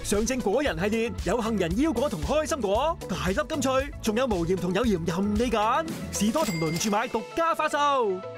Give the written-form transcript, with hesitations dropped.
上證果仁系列有杏仁腰果同開心果，大粒甘脆，仲有無鹽同有鹽任你揀。士多同輪住買獨家發售。